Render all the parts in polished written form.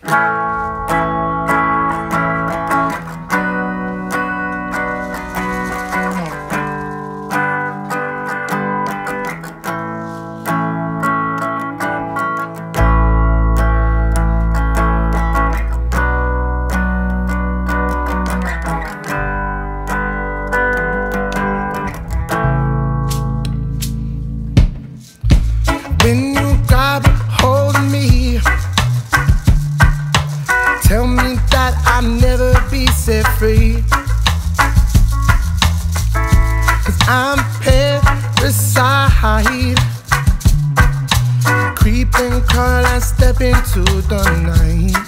When you grab hold of me, tell me that I'll never be set free. 'Cause I'm parasite, creep and crawl and step into the night.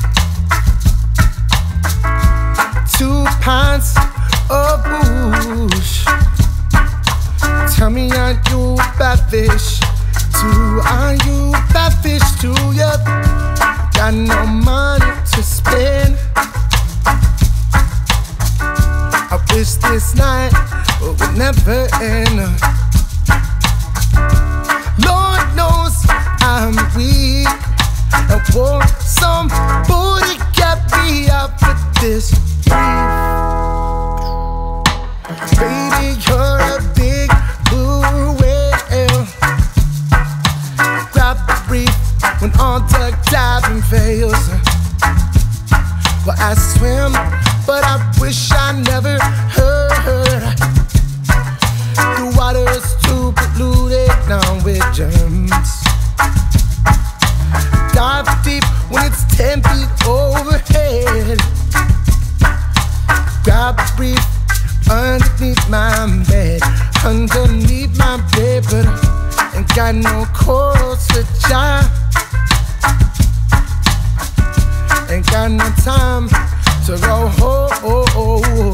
2 pints of booze, tell me, are you bad fish? Are you that fish too? Yep. Got no money to spend. I wish this night would never end. Lord knows I'm weak and want some booty get me out of this grief. Baby, you're a big blue whale. When all the diving fails, well, I swim, but I wish I never heard. The water's too polluted now with germs. Dive deep when it's 10 feet overhead. Grab a brief underneath my bed, but ain't got no corals to jive. Ain't got no time to go home.